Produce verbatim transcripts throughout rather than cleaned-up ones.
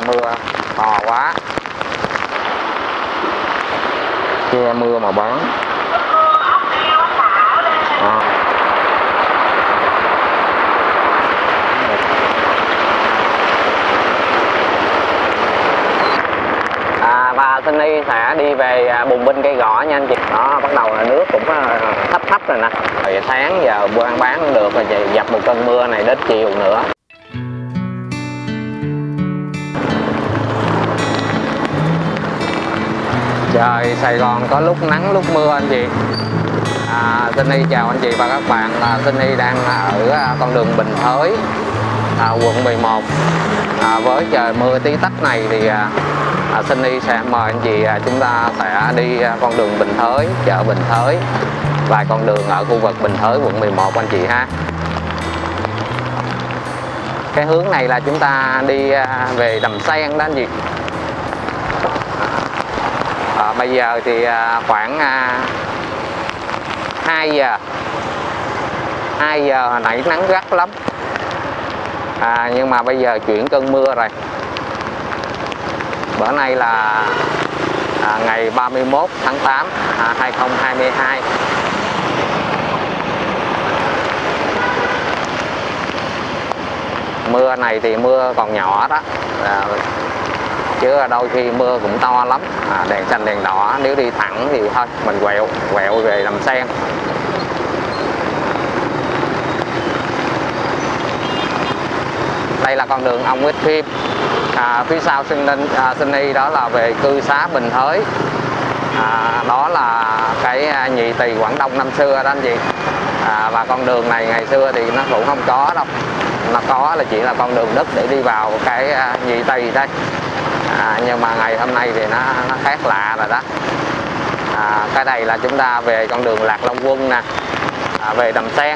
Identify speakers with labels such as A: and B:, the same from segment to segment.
A: mưa to quá, che mưa mà bán. À. À, và Sunny sẽ đi về Bùng Binh Cây Gõ nha anh chị. Đó, bắt đầu là nước cũng thấp thấp rồi nè. Rồi sáng giờ buôn bán cũng được rồi, dập một cơn mưa này đến chiều nữa. Trời Sài Gòn có lúc nắng lúc mưa anh chị. À, Sunny chào anh chị và các bạn. À, Sunny đang ở con đường Bình Thới, à, quận mười một. À, với trời mưa tí tách này thì à, à, Sunny sẽ mời anh chị à, chúng ta sẽ đi à, con đường Bình Thới, chợ Bình Thới, vài con đường ở khu vực Bình Thới quận mười một anh chị ha. Cái hướng này là chúng ta đi à, về Đầm Sen đó anh chị. À, bây giờ thì à, khoảng à, hai giờ hai giờ hồi nãy nắng gắt lắm, à, nhưng mà bây giờ chuyển cơn mưa rồi. Bữa nay là à, ngày ba mươi mốt tháng tám à, hai không hai hai. Mưa này thì mưa còn nhỏ đó, à, chứ đôi khi mưa cũng to lắm. À, đèn xanh đèn đỏ, nếu đi thẳng thì thôi mình quẹo quẹo về Đầm Sen. Đây là con đường Ông Ích Khiêm. À, phía sau Sunny đó là về cư xá Bình Thới. À, đó là cái nhị tỳ Quảng Đông năm xưa đó anh chị. À, và con đường này ngày xưa thì nó cũng không có đâu, nó có là chỉ là con đường đất để đi vào cái nhị tỳ đây. À, nhưng mà ngày hôm nay thì nó, nó khác lạ rồi đó. À, cái này là chúng ta về con đường Lạc Long Quân nè, à, về Đầm Sen.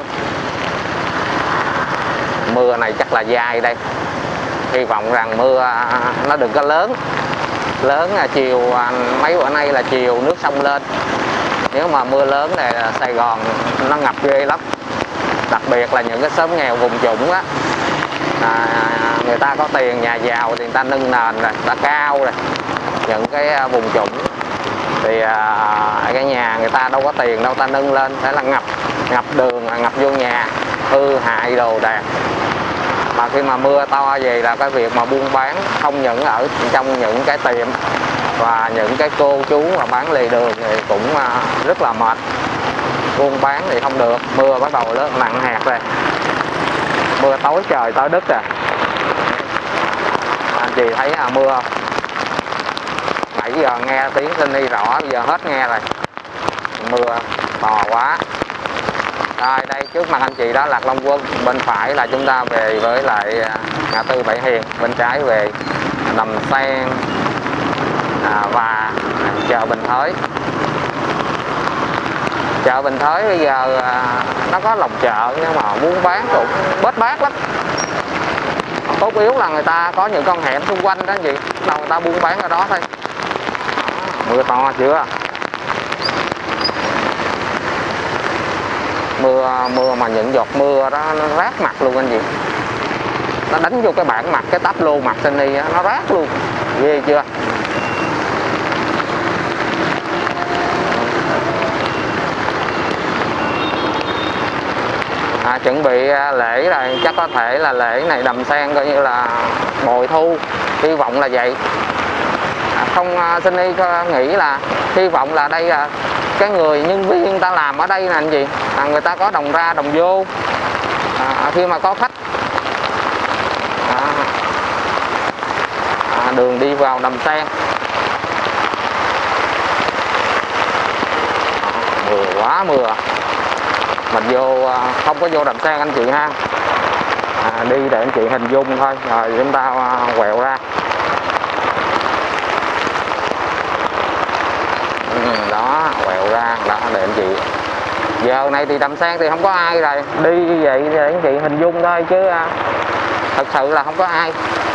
A: Mưa này chắc là dai đây, hy vọng rằng mưa nó đừng có lớn lớn là chiều mấy bữa nay là chiều nước sông lên. Nếu mà mưa lớn này Sài Gòn nó ngập ghê lắm, đặc biệt là những cái xóm nghèo vùng trũng á. À, người ta có tiền, nhà giàu thì người ta nâng nền rồi, người ta cao rồi. Những cái vùng trũng thì à, cái nhà người ta đâu có tiền đâu, ta nâng lên thế là ngập ngập đường, ngập vô nhà, hư hại đồ đạc. Mà khi mà mưa to về là cái việc mà buôn bán không những ở trong những cái tiệm và những cái cô chú mà bán lề đường thì cũng rất là mệt. Buôn bán thì không được, mưa bắt đầu lớn nặng hạt rồi, mưa tối trời tới đất rồi. Anh chị thấy à, mưa nãy giờ nghe tiếng Sunny rõ, bây giờ hết nghe rồi, mưa to quá. Rồi đây trước mặt anh chị đó Lạc Long Quân, bên phải là chúng ta về với lại ngã tư Bảy Hiền, bên trái về Đầm Sen à, và chợ Bình Thới. Chợ Bình Thới bây giờ à, nó có lòng chợ nhưng mà buôn bán cũng bết bát lắm. Tốt yếu là người ta có những con hẻm xung quanh đó anh chị, đâu người ta buôn bán ở đó thôi. Mưa to chưa? Mưa mưa mà những giọt mưa đó nó rát mặt luôn anh chị. Nó đánh vô cái bảng mặt, cái táp lô mặt Sunny á, nó rát luôn. Ghê chưa? À, chuẩn bị lễ rồi, chắc có thể là lễ này Đầm Sen coi như là bội thu, hy vọng là vậy. À, không Sunny nghĩ là hy vọng là đây là cái người nhân viên người ta làm ở đây nè anh chị, à, người ta có đồng ra đồng vô à, khi mà có khách. À, à, đường đi vào Đầm Sen à, mưa quá mưa, mình vô không có vô Đầm Sen anh chị ha. À, đi để anh chị hình dung thôi rồi chúng ta quẹo ra. Ừ, đó quẹo ra đó để anh chị. Giờ này thì Đầm Sen thì không có ai rồi, đi như vậy để anh chị hình dung thôi chứ à, thật sự là không có ai.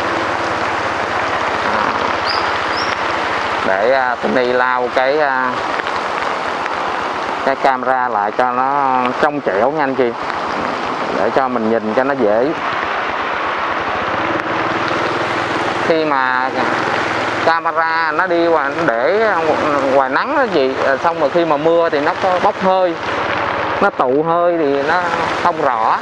A: À, để à, Sunny lao cái à, cái camera lại cho nó trong trẻo nha anh chị, để cho mình nhìn cho nó dễ. khi mà camera nó đi ngoài để ngoài nắng đó gì, xong rồi khi mà mưa thì nó có bốc hơi, nó tụ hơi thì nó không rõ.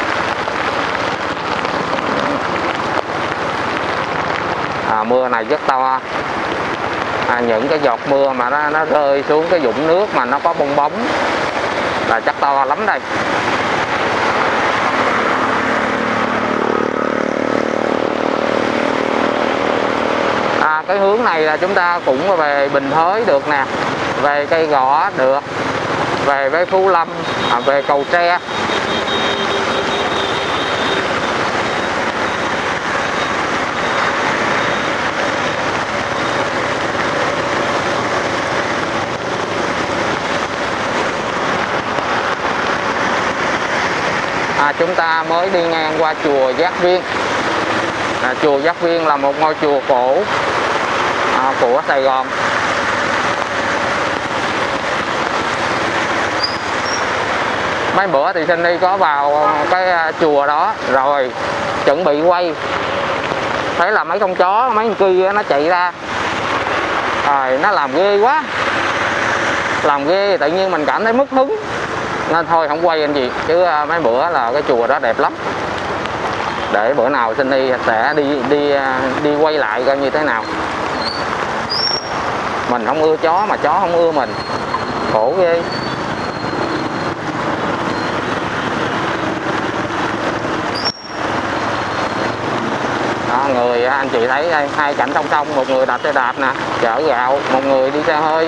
A: À, mưa này rất to. À, những cái giọt mưa mà nó, nó rơi xuống cái vũng nước mà nó có bong bóng là chắc to lắm đây. À, cái hướng này là chúng ta cũng về Bình Thới được nè, về Cây Gõ được, về với Phú Lâm, à, về Cầu Tre. À, chúng ta mới đi ngang qua chùa Giác Viên. À, chùa Giác Viên là một ngôi chùa cổ à, của Sài Gòn. Mấy bữa thì Sunny có vào cái chùa đó rồi, chuẩn bị quay, thấy là mấy con chó, mấy con kia nó chạy ra, rồi nó làm ghê quá, làm ghê tự nhiên mình cảm thấy mất hứng, nên thôi không quay anh gì. Chứ mấy bữa là cái chùa đó đẹp lắm, để bữa nào Sunny sẽ đi đi đi quay lại coi như thế nào. Mình không ưa chó mà chó không ưa mình, khổ ghê. Đó, người anh chị thấy đây, hai cảnh song song, một người đạp xe đạp nè, chở gạo, một người đi xe hơi.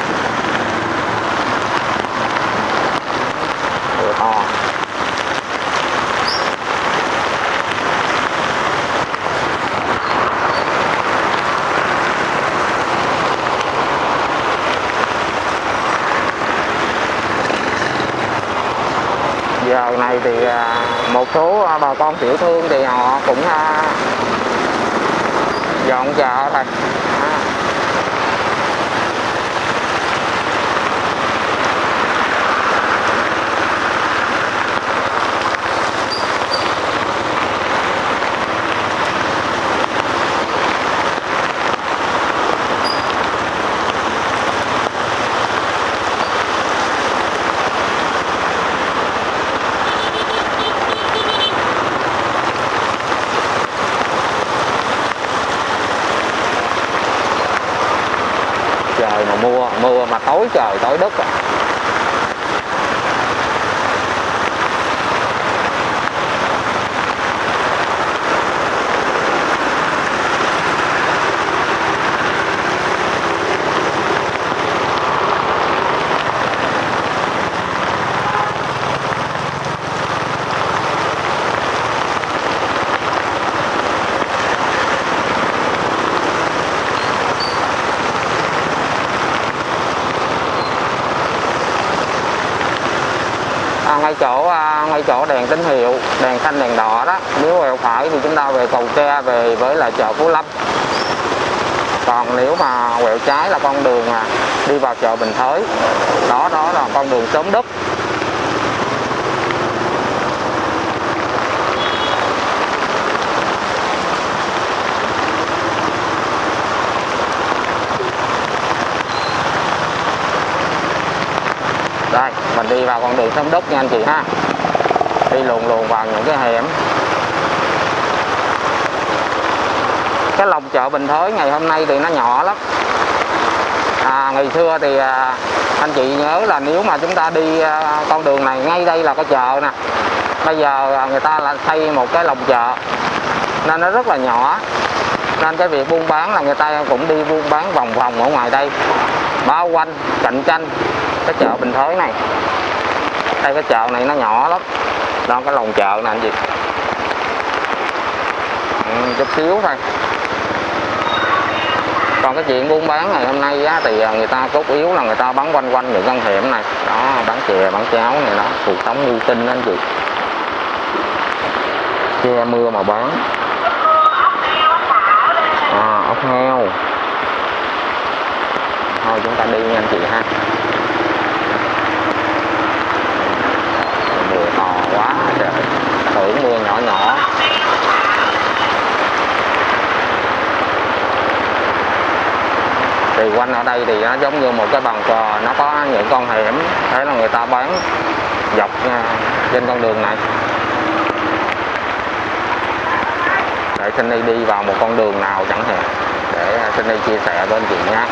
A: Ủa, to. Giờ này thì một số bà con tiểu thương thì họ cũng dọn chợ thôi. Trời mà mưa, mưa mà tối trời tối đất à. À, ngay chỗ ngay chỗ đèn tín hiệu, đèn xanh đèn đỏ đó, nếu quẹo phải thì chúng ta về Cầu Tre, về với là chợ Phú Lâm. Còn nếu mà quẹo trái là con đường à, đi vào chợ Bình Thới. Đó đó là con đường Xóm Đất. Đây, mình đi vào con đường Xóm Đất nha anh chị ha. Đi luồn luồn vào những cái hẻm. Cái lòng chợ Bình Thới ngày hôm nay thì nó nhỏ lắm. À, ngày xưa thì à, anh chị nhớ là nếu mà chúng ta đi à, con đường này, ngay đây là cái chợ nè. Bây giờ à, người ta lại xây một cái lòng chợ nên nó rất là nhỏ. Nên cái việc buôn bán là người ta cũng đi buôn bán vòng vòng ở ngoài đây, bao quanh cạnh tranh cái chợ Bình Thới này. Đây cái chợ này nó nhỏ lắm. Đó cái lòng chợ nè anh chị. Ừ, chút xíu thôi. Còn cái chuyện buôn bán ngày hôm nay á, thì người ta cốt yếu là người ta bán quanh quanh những con hẻm này. Đó, bán chè, bán cháo này đó, cuộc sống mưu sinh đó anh chị. Che mưa mà bán. À, ốc heo. Thôi chúng ta đi nha anh chị ha. Mưa to quá trời, tưởng mưa nhỏ nhỏ. Thì quanh ở đây thì nó giống như một cái bàn cờ, nó có những con hẻm, thế là người ta bán dọc trên con đường này. Để Sunny đi vào một con đường nào chẳng hạn để Sunny chia sẻ với anh chị nha.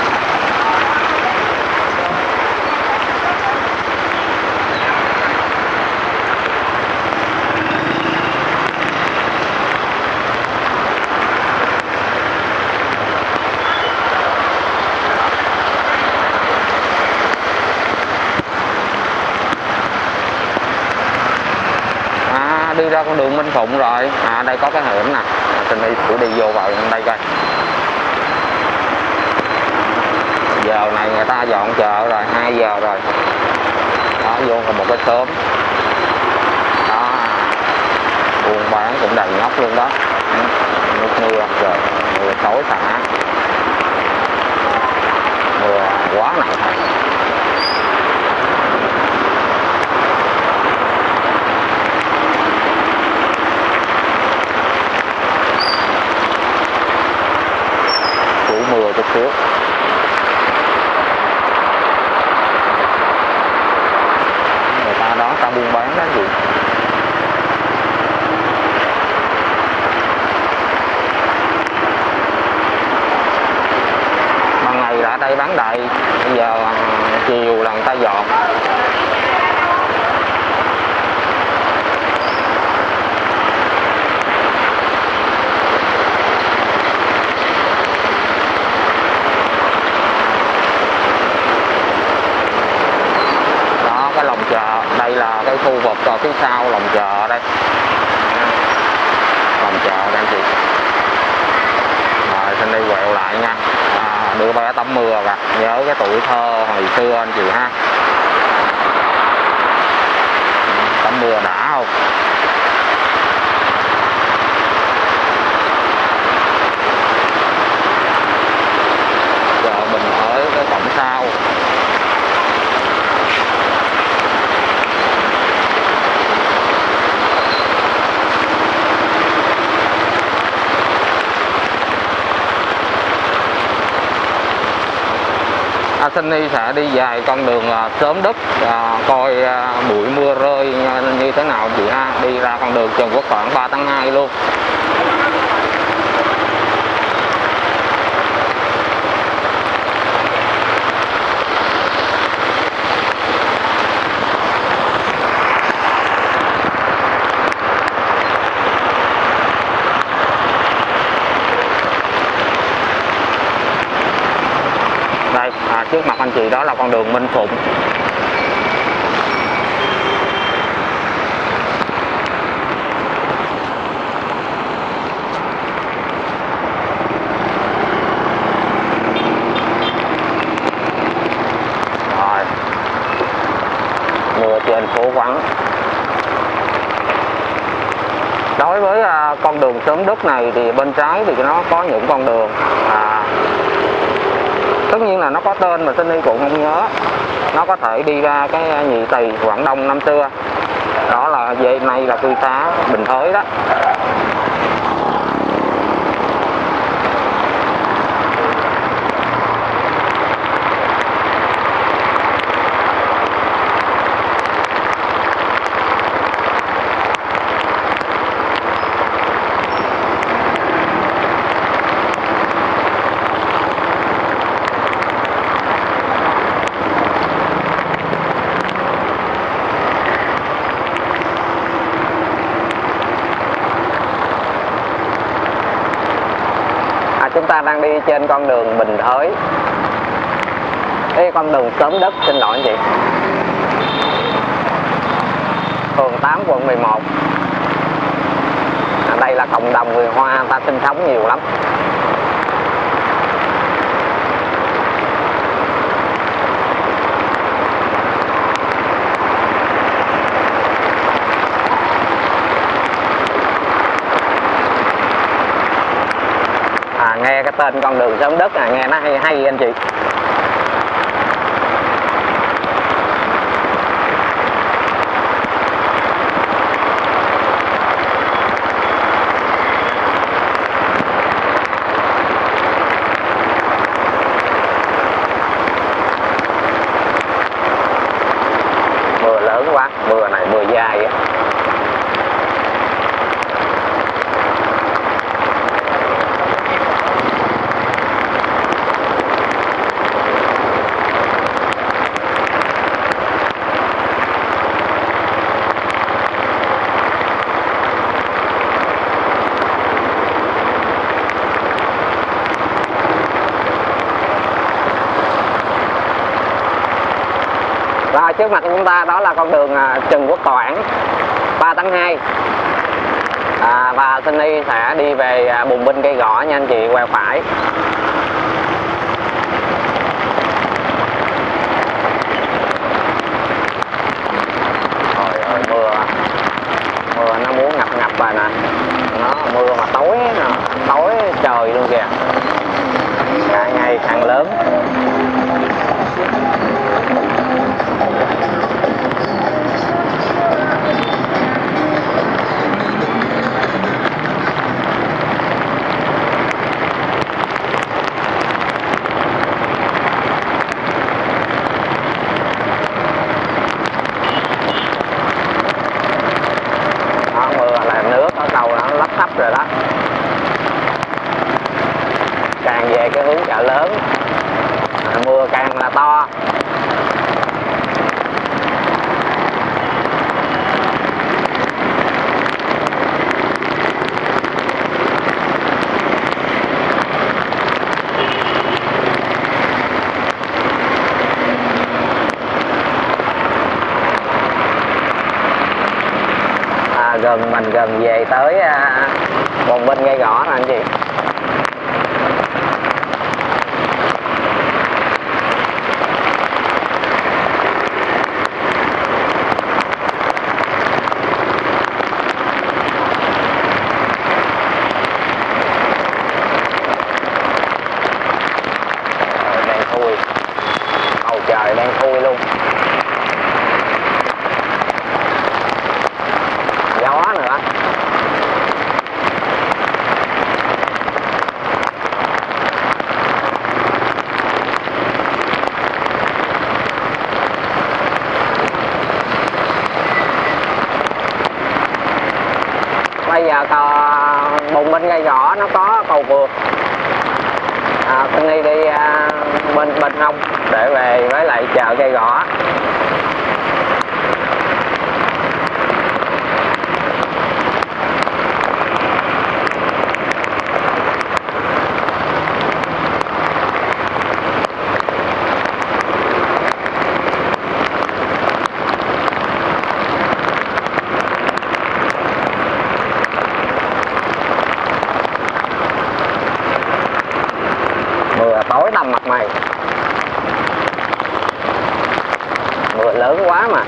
A: Đi ra con đường Minh Phụng rồi. À đây có cái hẻm nè, Sunny thử đi vô vào đây coi. Giờ này người ta dọn chợ rồi, hai giờ rồi. Đó, vô còn một cái xóm. Đó, buôn bán cũng đầy nhóc luôn đó. Nước mưa rồi, mưa tối xả. Mưa quá nặng thôi. Mưa chút xíu. Người ta đó ta buôn bán đó gì. Ban ngày là ở đây bán đầy, bây giờ chiều là người ta dọn. Lòng chợ, đây là cái khu vực ở phía sau lòng chợ đây. Lòng chợ đây anh chị. Rồi xin đi quẹo lại nha. À, đưa bé tắm mưa kìa, nhớ cái tuổi thơ hồi xưa anh chị ha. Tắm mưa đã không? Chợ Bình Thới cái cổng sau. À, Sunny sẽ đi dài con đường à, Xóm Đức à, coi à, bụi mưa rơi như thế nào chị ha. Đi ra con đường Trần Quốc Toản ba tháng hai luôn. Đây, à, trước mặt anh chị đó là con đường Minh Phụng. Rồi, mưa trên phố vắng. Đối với à, con đường Xóm Đức này thì bên trái thì nó có những con đường à, tất nhiên là nó có tên mà Sunny cũng không nhớ. Nó có thể đi ra cái Nhị Tỳ Quảng Đông năm xưa. Đó là về nay là cư xá Bình Thới đó. Chúng ta đang đi trên con đường Bình Thới. Đây con đường Xóm Đất, xin lỗi anh chị. Phường tám quận mười một. À, đây là cộng đồng người Hoa, người ta sinh sống nhiều lắm. Nghe cái tên con đường Xóm Đất à, nghe nó hay hay anh chị. trước mặt chúng ta đó là con đường Trần Quốc Toản ba tấn hai. À, và Sunny sẽ đi về Bùng Binh Cây Gõ nha anh chị, quẹo phải. Trời ơi, mưa mưa nó muốn ngập ngập rồi nè, nó mưa mà tối tối trời luôn kìa, càng ngày càng lớn. Rồi đó, càng về cái hướng chợ lớn à, mưa càng là to. À, gần mình gần về tới à, Bùng Binh Cây Gõ nè anh chị. Đang thui, bầu trời đang thui luôn. Gió nữa. Bây giờ có Bùng Binh Cây Gõ nó có cầu vượt, à, tôi đi đi à, bên bên hông để về với lại chợ Cây Gõ. Tối tăm mặt mày, mưa lớn quá mà.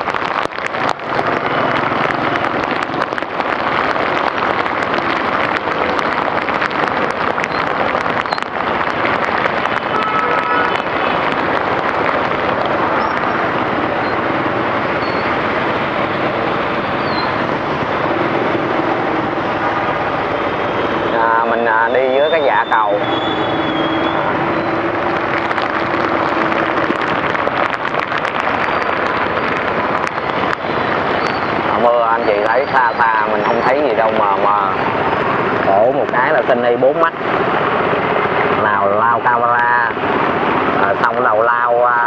A: À, mình à, đi dưới cái dạ cầu. Mưa anh chị thấy xa xa mình không thấy gì đâu mà mà khổ một cái là Sunny bốn mắt, nào lao camera à, xong đầu lao à,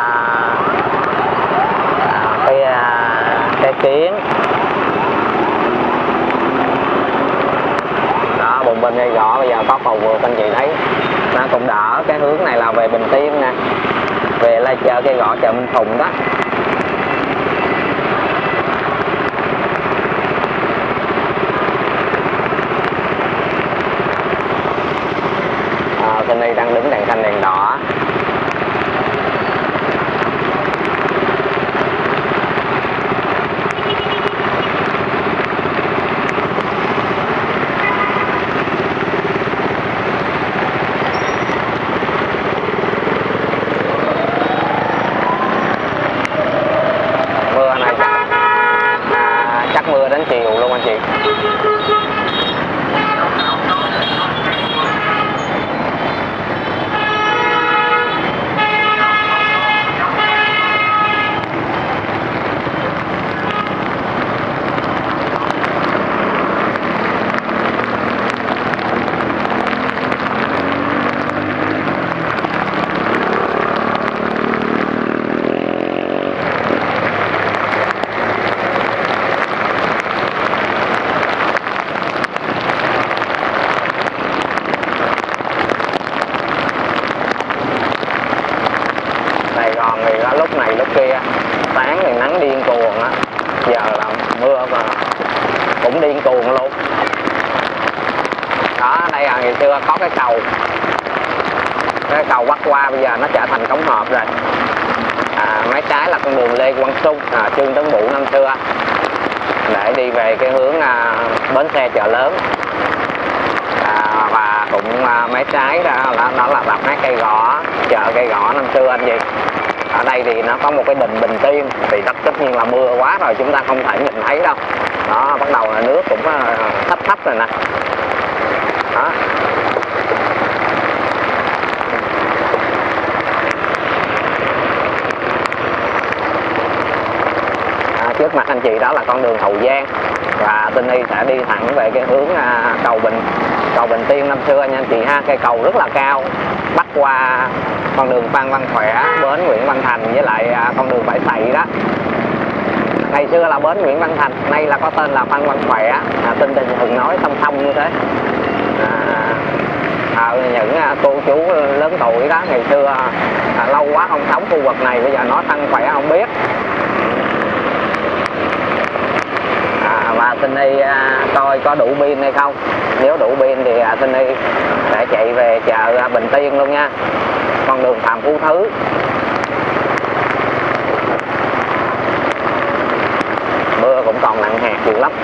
A: à, cái à, cái kiến đó. Bùng Binh Cây Gõ bây giờ có cầu vượt anh chị thấy nó cũng đỡ. Cái hướng này là về Bình Tiên nè, về là chợ Cây Gõ, chợ Minh Phùng đó. Sunny đang đứng đèn xanh đèn đỏ. Mưa này chắc, à, chắc mưa đến chiều luôn anh chị. thì nó lúc này lúc kia, sáng thì nắng điên cuồng á, giờ là mưa mà cũng điên cuồng luôn. Đó, đây là ngày xưa có cái cầu, cái cầu bắc qua bây giờ nó trở thành cống hộp rồi. À, mé trái là con đường Lê Quang Sung, à, Trương Tấn Bửu năm xưa, để đi về cái hướng à, bến xe Chợ Lớn. À, và cũng à, mé trái đó là, đó là đập hát Cây Gõ, chợ Cây Gõ năm xưa anh chị. Ở đây thì nó có một cái đình Bình Tiên, thì tất tất nhiên là mưa quá rồi chúng ta không thể nhìn thấy đâu. Đó, bắt đầu là nước cũng thấp thấp rồi nè. Đó. À, trước mặt anh chị đó là con đường Hậu Giang, và Tinh Y sẽ đi thẳng về cái hướng à, cầu Bình cầu Bình Tiên năm xưa nha anh chị ha. Cây cầu rất là cao, bắc qua con đường Phan Văn Khỏe, bến Nguyễn Văn Thành với lại à, con đường Bãi Sậy đó. Ngày xưa là bến Nguyễn Văn Thành, nay là có tên là Phan Văn Khỏe. À, Tinh Tình thường nói song song như thế. À, à, những à, cô chú lớn tuổi đó ngày xưa à, lâu quá không sống khu vực này, bây giờ nói Phan Khỏe không biết. À, và Tinh Y à, coi có đủ pin hay không. Nếu đủ pin thì à, Tinh Y sẽ chạy về chợ à, Bình Tiên luôn nha, con đường Phạm Phú Thứ. Mưa cũng còn nặng hạt dữ lắm.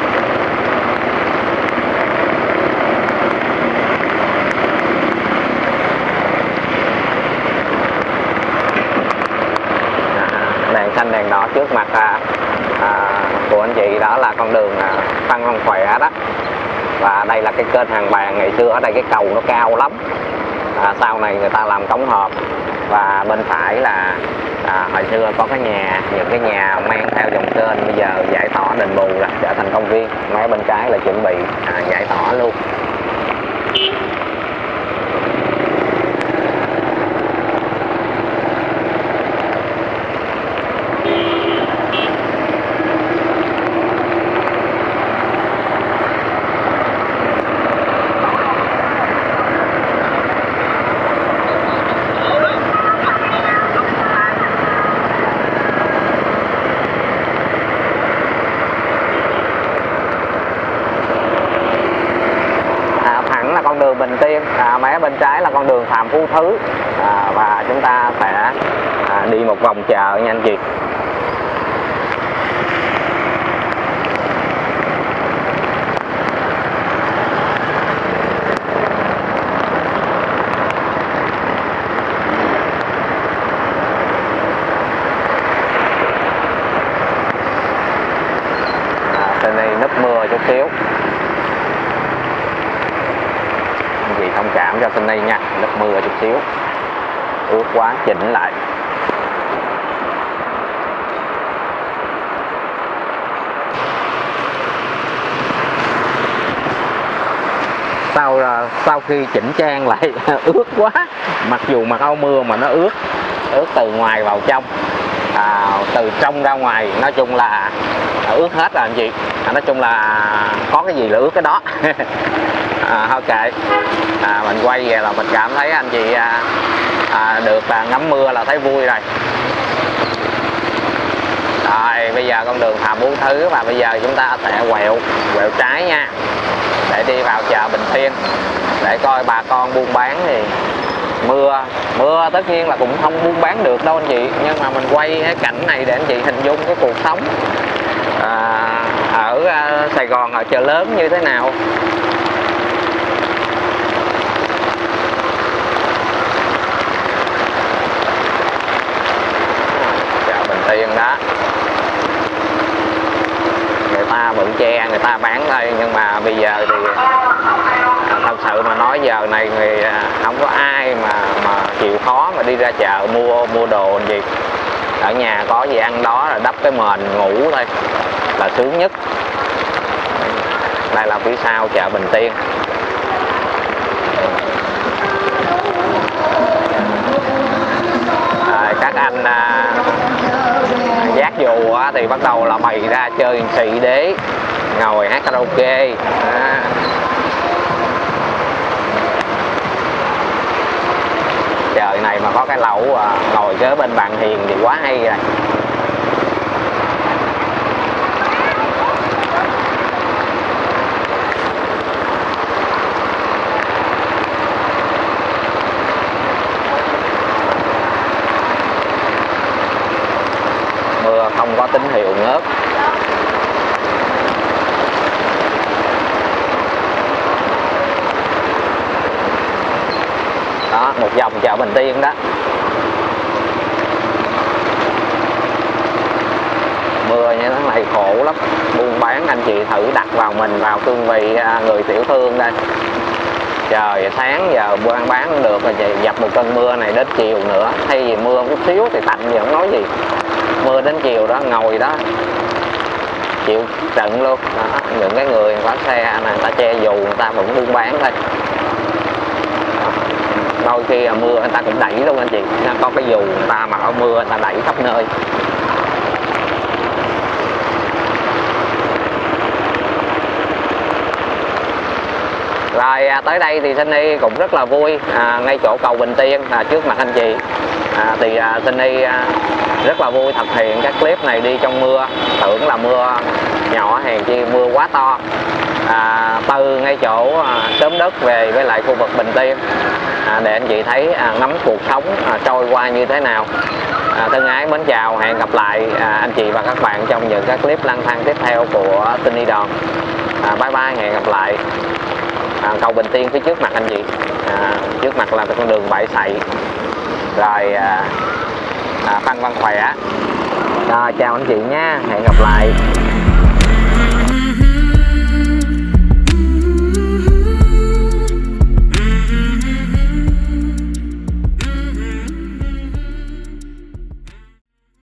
A: À, đèn xanh đèn đỏ trước mặt à, à, của anh chị đó là con đường à, Phan Văn Khỏe đó. Và đây là cái kênh Hàng Bàng, ngày xưa ở đây cái cầu nó cao lắm. À, sau này người ta làm cống hộp. Và bên phải là à, hồi xưa có cái nhà, những cái nhà mang theo dòng kênh bây giờ giải tỏa đền bù rồi, trở thành công viên. Ngay bên trái là chuẩn bị à, giải tỏa luôn. Con đường Bình Tiên, à, mé bên trái là con đường Phạm Phú Thứ. À, và chúng ta sẽ à, đi một vòng chợ nha anh chị. À, trên đây núp mưa chút xíu, thông cảm cho Tinh Y nha, lớp mưa chút xíu, ướt quá chỉnh lại. Sau sau khi chỉnh trang lại ướt quá, mặc dù mặc áo mưa mà nó ướt, ướt từ ngoài vào trong, à, từ trong ra ngoài, nói chung là ướt hết rồi anh chị. À, nói chung là có cái gì là ướt cái đó. À, thôi kệ, à, mình quay về là mình cảm thấy anh chị à, à, được à, ngắm mưa là thấy vui rồi. Rồi bây giờ con đường Phạm Phú Thứ, và bây giờ chúng ta sẽ quẹo quẹo trái nha, để đi vào chợ Bình Tiên, để coi bà con buôn bán. Thì mưa mưa tất nhiên là cũng không buôn bán được đâu anh chị, nhưng mà mình quay cái cảnh này để anh chị hình dung cái cuộc sống à, ở à, Sài Gòn, ở chợ lớn như thế nào. Tiền đó, người ta vẫn che, người ta bán thôi, nhưng mà bây giờ thì thật sự mà nói giờ này người không có ai mà mà chịu khó mà đi ra chợ mua mua đồ gì. Ở nhà có gì ăn đó là đắp cái mền ngủ thôi là sướng nhất. Đây là phía sau chợ Bình Tiên. À, các anh à, giác dù thì bắt đầu là bày ra chơi xì đế, ngồi hát karaoke. À. Trời này mà có cái lẩu à, ngồi kế bên bàn hiền thì quá hay rồi. Mưa không có tín hiệu ngớt. Đó, một vòng chợ Bình Tiên đó. Mưa như thế này khổ lắm. Buôn bán anh chị thử đặt vào mình vào cương vị người tiểu thương đây. Trời sáng giờ buôn bán cũng được rồi, dập một cơn mưa này đến chiều nữa. Thay vì mưa chút xíu thì tạnh thì không nói gì. Mưa đến chiều đó ngồi đó chịu trận luôn đó. Những cái người có xe này, người ta che dù người ta vẫn buôn bán thôi. Đôi khi mưa người ta cũng đẩy luôn anh chị, có cái dù người ta mặc áo mưa người ta đẩy khắp nơi. Rồi tới đây thì Sunny cũng rất là vui à, ngay chỗ cầu Bình Tiên à, trước mặt anh chị à, thì à, Sunny à, rất là vui thực hiện các clip này đi trong mưa, tưởng là mưa nhỏ hèn chi mưa quá to. À, từ ngay chỗ à, Xóm Đất về với lại khu vực Bình Tiên à, để anh chị thấy à, ngắm cuộc sống à, trôi qua như thế nào. À, thân ái mến chào, hẹn gặp lại à, anh chị và các bạn trong những các clip lang thang tiếp theo của Sunny Đòn. À, bye bye, hẹn gặp lại. À, cầu Bình Tiên phía trước mặt anh chị à, trước mặt là con đường Bãi Sậy rồi à, à, Phan Văn Khỏe. Rồi chào anh chị nha, hẹn gặp lại.